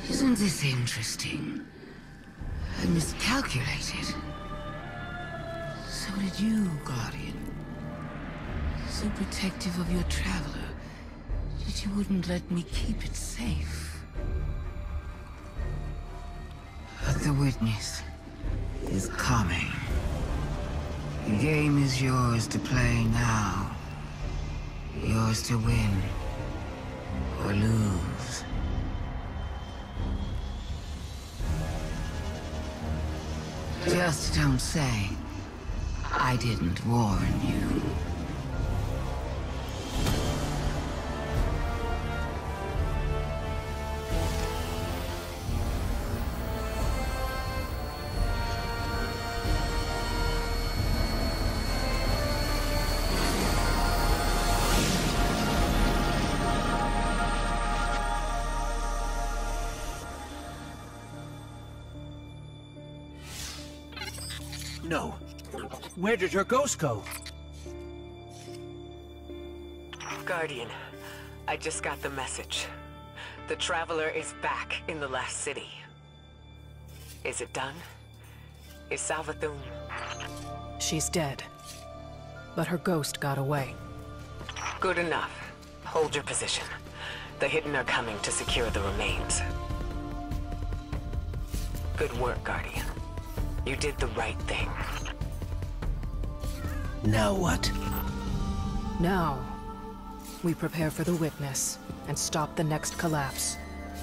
Isn't this interesting? I miscalculated. So did you, Guardian. So protective of your traveler that you wouldn't let me keep it safe. But the witness is coming. The game is yours to play now. Yours to win or lose. Just don't say I didn't warn you. No. Where did her ghost go? Guardian, I just got the message. The Traveler is back in the last city. Is it done? Is Savathûn... She's dead. But her ghost got away. Good enough. Hold your position. The Hidden are coming to secure the remains. Good work, Guardian. You did the right thing. Now what? Now, we prepare for the witness and stop the next collapse.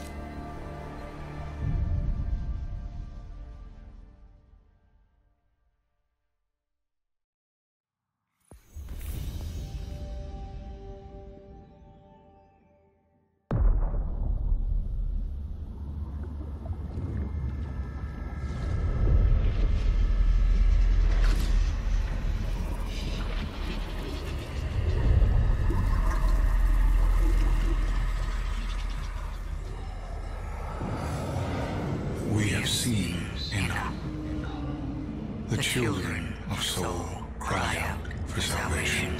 We have seen enough. The children of Soul cry out for salvation.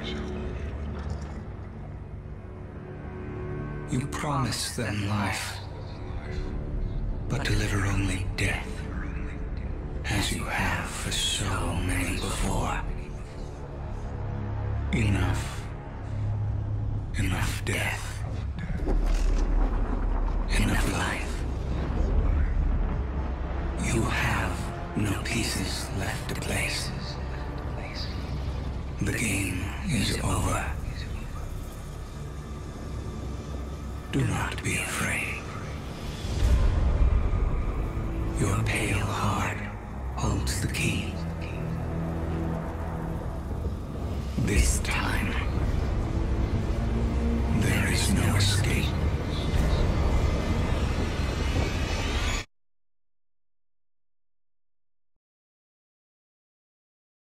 You promise them life, but deliver only death, as you have for so many before. Enough. Enough death. Enough life. You have no pieces left to place. The game is over. Do not be afraid. Your pale heart holds the key. This time, there is no escape.